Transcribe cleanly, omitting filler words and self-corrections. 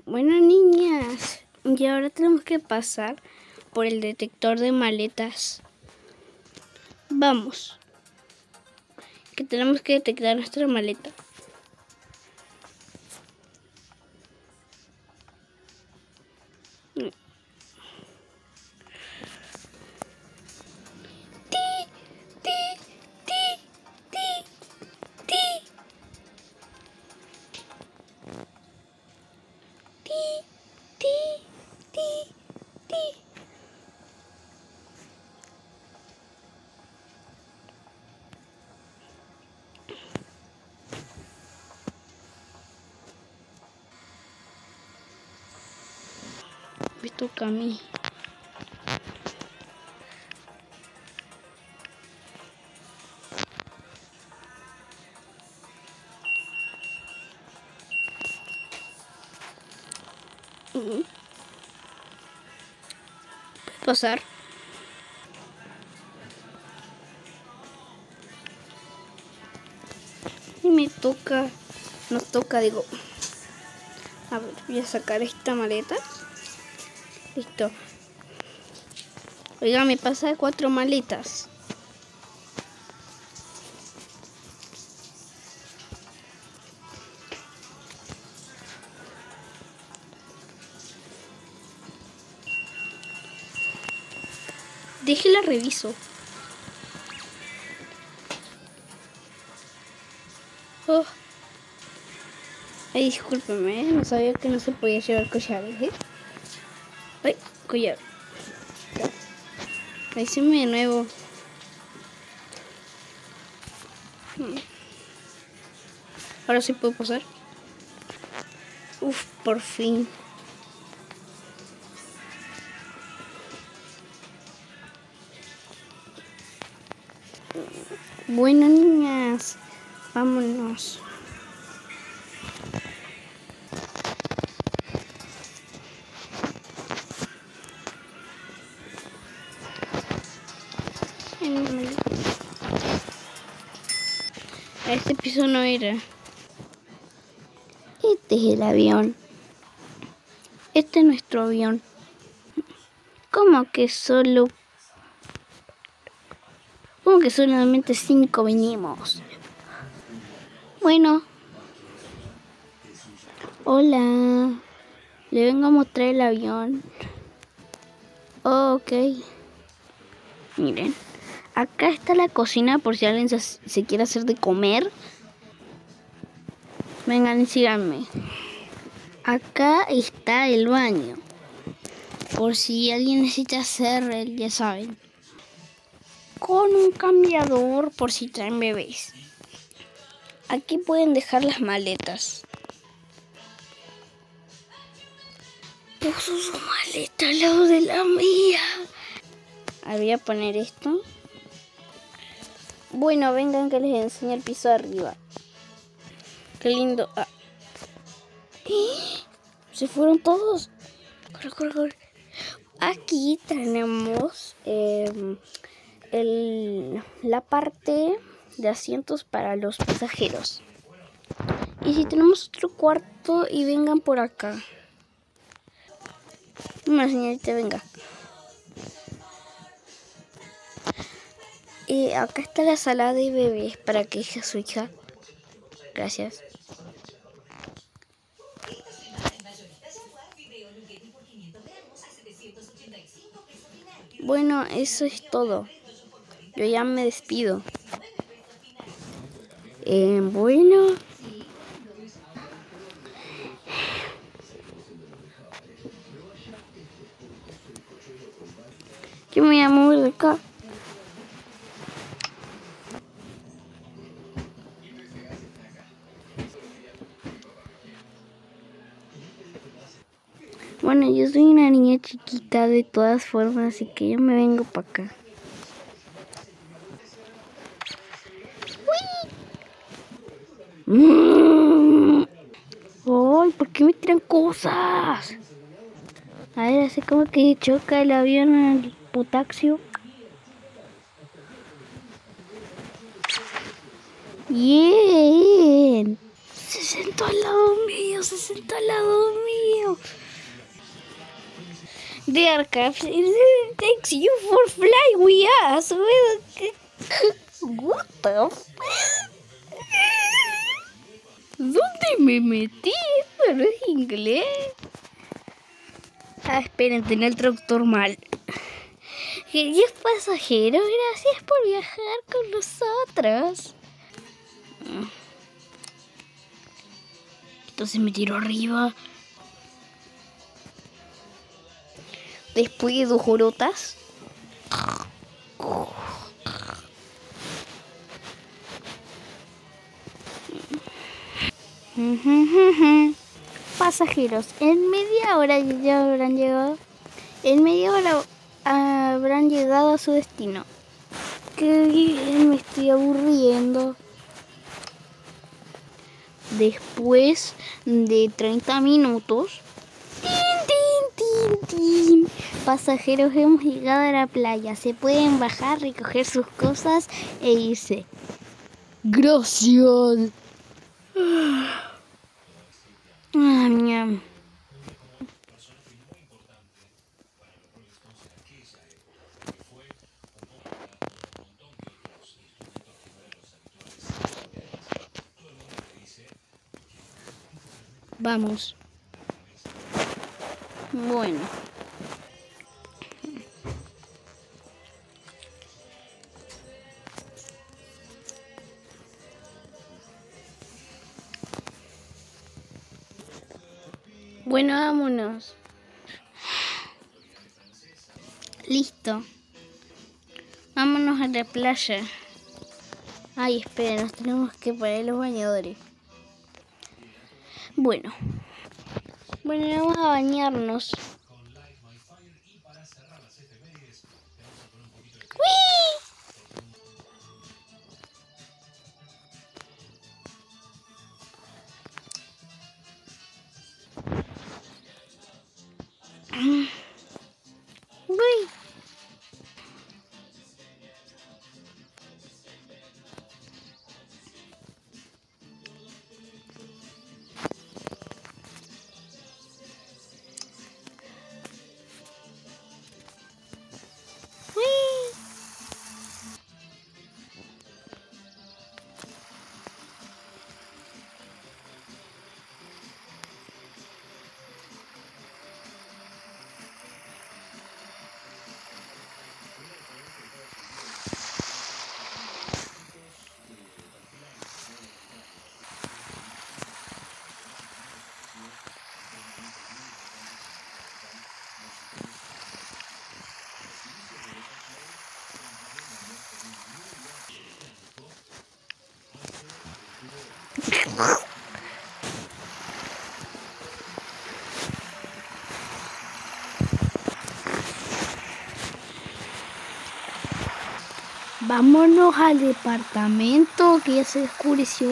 Bueno, niñas, y ahora tenemos que pasar por el detector de maletas. Vamos, que tenemos que detectar nuestra maleta. Me toca a mí. ¿Puedes pasar? Y me toca, nos toca, digo. A ver, voy a sacar esta maleta. Listo. Oiga, me pasa de 4 maletas. Déjela reviso. Oh. Ay, discúlpeme, no sabía que no se podía llevar collares, ¿eh? Ay, collar. Avíseme de nuevo. Ahora sí puedo pasar. Uf, por fin. Bueno, niñas, vámonos. Este piso no era. Este es el avión. Este es nuestro avión. ¿Cómo que solamente 5 vinimos? Bueno. Hola. Le vengo a mostrar el avión. Oh, ok. Miren. Acá está la cocina por si alguien se quiere hacer de comer. Vengan y síganme. Acá está el baño. Por si alguien necesita hacer, ya saben. Con un cambiador por si traen bebés. Aquí pueden dejar las maletas. Puso su maleta al lado de la mía. Ahora voy a poner esto. Bueno, vengan que les enseñe el piso de arriba. Qué lindo. Ah. Se fueron todos. Corre, corre, corre. Aquí tenemos la parte de asientos para los pasajeros. Y si tenemos otro cuarto y vengan por acá. Una señorita, venga. Acá está la sala de bebés para que deje a su hija. Gracias. Bueno, eso es todo. Yo ya me despido. Bueno. Yo me llamo de acá. Bueno, yo soy una niña chiquita de todas formas, así que yo me vengo para acá. ¡Ay! ¿Por qué me tiran cosas? A ver, así como que choca el avión al potasio. ¡Bien! Se sentó al lado mío, se sentó al lado mío. The aircraft takes you for fly with us. What the fuck? ¿Dónde me metí? Esto no es inglés. Ah, esperen, tenía el traductor mal. Queridos pasajeros, gracias por viajar con nosotros. Entonces me tiró arriba. Después de 2 horotas. Pasajeros, en media hora ya habrán llegado. En media hora habrán llegado a su destino. Qué bien, me estoy aburriendo. Después de 30 minutos. ¡Tin, tin, tin, tin! Pasajeros, hemos llegado a la playa. Se pueden bajar, recoger sus cosas e irse. Gracias. Ñam. Vamos. Bueno. Bueno, vámonos. Listo. Vámonos a la playa. Ay, espera, nos tenemos que poner los bañadores. Bueno, vamos a bañarnos. ¡Uy! Vámonos al departamento que ya se oscureció.